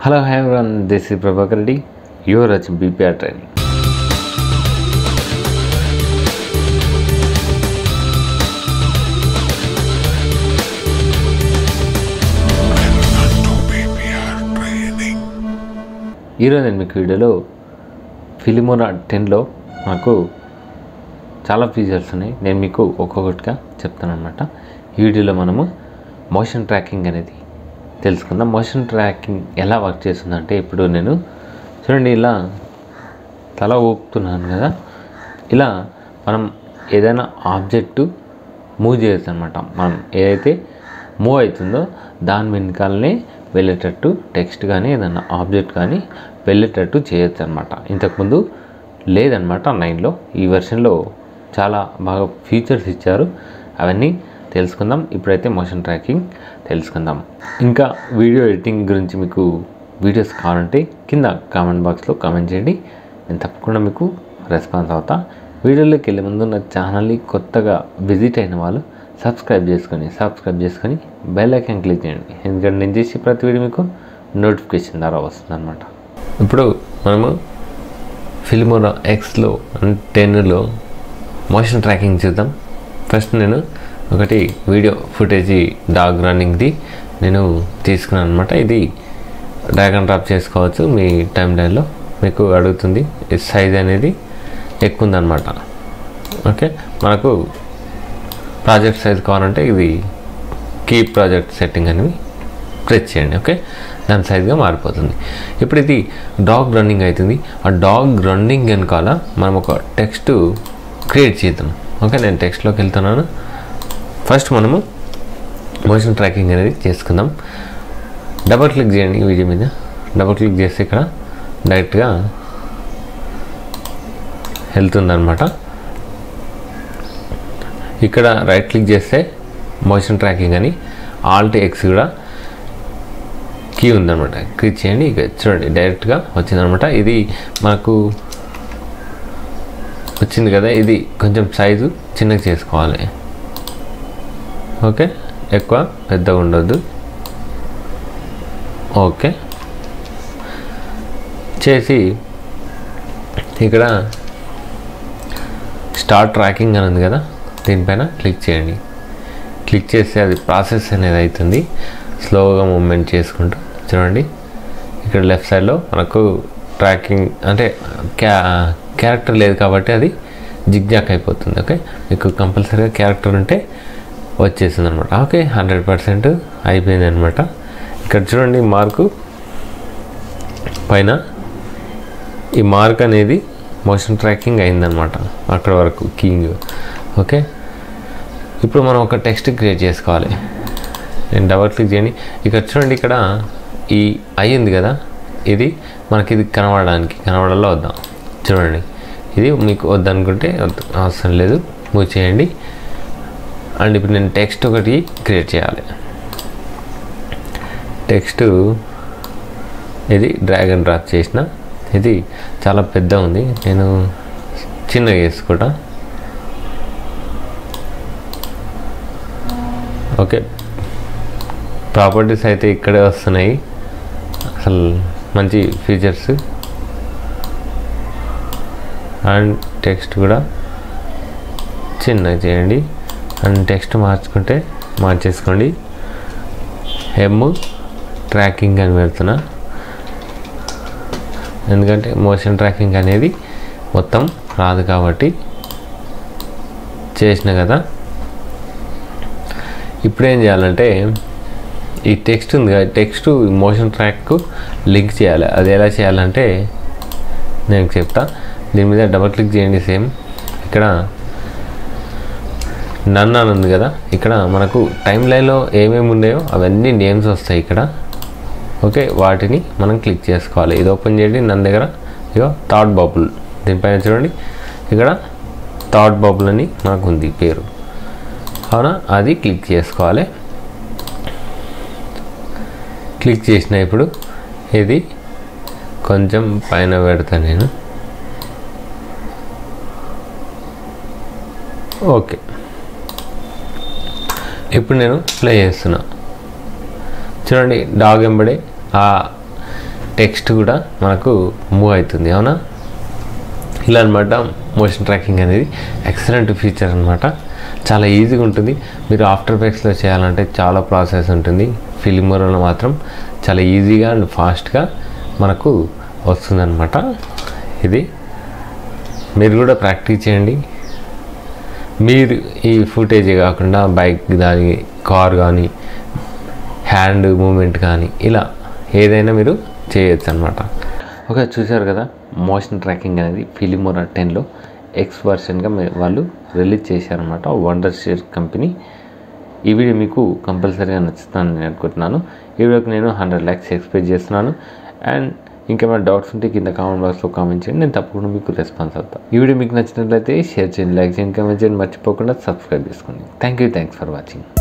Hello everyone, this is Prabhakar Reddy. You are watching BPR Training. ఈరోజు నేను మీకు వీడియోలో ఫిలిమోనా 10లో నాకు చాలా ఫీచర్స్ ఉన్నాయి. నేను మీకు ఒక్కొక్కటిగా చెప్తాను అన్నమాట. ఈ వీడియోలో మనము మోషన్ ట్రాకింగ్ అనేది తెలుసుకుందాం. మోషన్ ట్రాకింగ్ ఎలా వర్క్ చేస్తుందంటే, ఇప్పుడు నేను చూడండి ఇలా తల ఊపుతున్నాను కదా, ఇలా మనం ఏదైనా ఆబ్జెక్టు మూవ్ చేయొచ్చు అనమాట. మనం ఏదైతే మూవ్ అవుతుందో దాని వెనకాలనే వెళ్ళేటట్టు టెక్స్ట్ కానీ ఏదన్నా ఆబ్జెక్ట్ కానీ వెళ్ళేటట్టు చేయొచ్చు అనమాట. ఇంతకుముందు లేదనమాట 9లో. ఈ వెర్షన్లో చాలా బాగా ఫీచర్స్ ఇచ్చారు. అవన్నీ తెలుసుకుందాం. ఇప్పుడైతే మోషన్ ట్రాకింగ్ తెలుసుకుందాం. ఇంకా వీడియో ఎడిటింగ్ గురించి మీకు వీడియోస్ కావాలంటే కింద కామెంట్ బాక్స్లో కామెంట్ చేయండి. నేను తప్పకుండా మీకు రెస్పాన్స్ అవుతా. వీడియోలోకి వెళ్ళే ముందు నా ఛానల్ని కొత్తగా విజిట్ అయిన వాళ్ళు సబ్స్క్రైబ్ చేసుకొని బెల్ ఐకాన్ క్లిక్ చేయండి. ఎందుకంటే నేను చేసి ప్రతి వీడియో మీకు నోటిఫికేషన్ ద్వారా వస్తుందన్నమాట. ఇప్పుడు మనము ఫిల్మోనా Xలో 10లో మోషన్ ట్రాకింగ్ చూద్దాం. ఫస్ట్ నేను ఒకటి వీడియో ఫుటేజ్ డాగ్ రన్నింగ్ది నేను తీసుకున్నాను అనమాట. ఇది డ్రాగ్ అండ్ డ్రాప్ చేసుకోవచ్చు మీ టైం లైన్లో. మీకు అడుగుతుంది సైజ్ అనేది ఎక్కువ ఉందన్నమాట. ఓకే, మనకు ప్రాజెక్ట్ సైజ్ కావాలంటే ఇది కీప్ ప్రాజెక్ట్ సెట్టింగ్ అని ప్రెస్ చేయండి. ఓకే, దాని సైజ్గా మారిపోతుంది. ఇప్పుడు ఇది డాగ్ రన్నింగ్ అవుతుంది. ఆ డాగ్ రన్నింగ్ వెనకాల మనం ఒక టెక్స్ట్ క్రియేట్ చేద్దాం. ఓకే, నేను టెక్స్ట్లోకి వెళ్తున్నాను. ఫస్ట్ మనము మోషన్ ట్రాకింగ్ అనేది చేసుకుందాం. డబుల్ క్లిక్ చేయండి వీడియో మీద. డబుల్ క్లిక్ చేస్తే ఇక్కడ డైరెక్ట్గా వెళ్తుందన్నమాట. ఇక్కడ రైట్ క్లిక్ చేస్తే మోషన్ ట్రాకింగ్ అని ఆల్ట్ X కూడా కీ ఉందన్నమాట. క్లిక్ చేయండి. ఇక చూడండి డైరెక్ట్గా వచ్చిందనమాట. ఇది మనకు వచ్చింది కదా, ఇది కొంచెం సైజు చిన్నగా చేసుకోవాలి. ఓకే, ఎక్కువ పెద్దగా ఉండొద్దు. ఓకే చేసి ఇక్కడ స్టార్ట్ ట్రాకింగ్ అని ఉంది కదా, దీనిపైన క్లిక్ చేయండి. క్లిక్ చేస్తే అది ప్రాసెస్ అనేది అవుతుంది. స్లోగా మూవ్మెంట్ చేసుకుంటూ చూడండి. ఇక్కడ లెఫ్ట్ సైడ్లో మనకు ట్రాకింగ్ అంటే క్యారెక్టర్ లేదు కాబట్టి అది జిగ్జాక్ అయిపోతుంది. ఓకే, మీకు కంపల్సరీగా క్యారెక్టర్ ఉంటే వచ్చేసింది అనమాట. ఓకే, 100% అయిపోయింది అనమాట. ఇక్కడ చూడండి మార్కు పైన ఈ మార్క్ అనేది మోషన్ ట్రాకింగ్ అయిందనమాట. అక్కడ వరకు కీయింగ్. ఓకే, ఇప్పుడు మనం ఒక టెక్స్ట్ క్రియేట్ చేసుకోవాలి. నేను డబల్ క్లిక్ చేయండి. ఇక్కడ చూడండి, ఇక్కడ ఈ అయ్యింది కదా, ఇది మనకి ఇది కనబడాలో వద్దాం. చూడండి, ఇది మీకు వద్దనుకుంటే అవసరం లేదు, మూవ్ చేయండి. అండ్ ఇప్పుడు నేను టెక్స్ట్ ఒకటి క్రియేట్ చేయాలి. టెక్స్ట్ ఇది డ్రాగ్ అండ్ డ్రాప్ చేసిన. ఇది చాలా పెద్ద ఉంది, నేను చిన్నగా వేసుకుంటా. ఓకే, ప్రాపర్టీస్ అయితే ఇక్కడే వస్తున్నాయి. అసలు మంచి ఫీచర్స్. అండ్ టెక్స్ట్ కూడా చిన్నగా చేయండి. And text మార్చేసుకోండి. ట్రాకింగ్ అని పెడుతున్నా, ఎందుకంటే మోషన్ ట్రాకింగ్ అనేది మొత్తం రాదు కాబట్టి చేసిన కదా. ఇప్పుడు ఏం చేయాలంటే, ఈ టెక్స్ట్ ఉంది కదా, టెక్స్ట్ మోషన్ ట్రాక్కు లింక్ చేయాలి. అది ఎలా చేయాలంటే నేను చెప్తా. దీని మీద డబుల్ క్లిక్ చేయండి. సేమ్ ఇక్కడ నన్ అని ఉంది కదా, ఇక్కడ మనకు టైం లైన్లో ఏమేమి ఉన్నాయో అవన్నీ నేమ్స్ వస్తాయి ఇక్కడ. ఓకే, వాటిని మనం క్లిక్ చేసుకోవాలి. ఇది ఓపెన్ చేయండి. నన్ను దగ్గర ఇగో థాట్ బబుల్, దీనిపైన చూడండి, ఇక్కడ థాట్ బబుల్ అని మనకు ఉంది పేరు. అవునా, అది క్లిక్ చేసుకోవాలి. క్లిక్ చేసిన ఇప్పుడు ఇది కొంచెం పైన పెడతాను నేను. ఓకే, ఇప్పుడు నేను ప్లే చేస్తున్నా. చూడండి డాగ్ వెంబడే ఆ టెక్స్ట్ కూడా మనకు మూవ్ అవుతుంది. అవునా, ఇలా అనమాట మోషన్ ట్రాకింగ్ అనేది ఎక్సలెంట్ ఫీచర్ అనమాట. చాలా ఈజీగా ఉంటుంది. మీరు ఆఫ్టర్ ఎఫెక్ట్స్లో చేయాలంటే చాలా ప్రాసెస్ ఉంటుంది. ఫిల్మోరాలో మాత్రం చాలా ఈజీగా అండ్ ఫాస్ట్గా మనకు వస్తుందన్నమాట. ఇది మీరు కూడా ప్రాక్టీస్ చేయండి. మీరు ఈ ఫుటేజ్ కాకుండా బైక్ కానీ, కార్ కానీ, హ్యాండ్ మూమెంట్ కానీ ఇలా ఏదైనా మీరు చేయొచ్చు అనమాట. ఓకే, చూసారు కదా మోషన్ ట్రాకింగ్ అనేది ఫిలిమోరా 10లో ఎక్స్ వర్షన్గా వాళ్ళు రిలీజ్ చేశారనమాట, వండర్ షేర్ కంపెనీ. ఈ వీడియో మీకు కంపల్సరీగా నచ్చుతుందని నేను అనుకుంటున్నాను. ఈ వీడియోకి నేను 100 lakhs ఎక్స్పెక్ట్ చేస్తున్నాను. అండ్ ఇంకేమైనా డౌట్స్ ఉంటే కింద కామెంట్ బాక్స్లో కామెంట్ చేయండి, నేను తప్పకుండా మీకు రెస్పాన్స్ అవుతాను. ఈ వీడియో మీకు నచ్చినట్లయితే షేర్ చేయండి, లైక్ చేయండి, కామెంట్ చేయండి, మర్చిపోకుండా సబ్స్క్రైబ్ చేసుకోండి. Thanks for watching.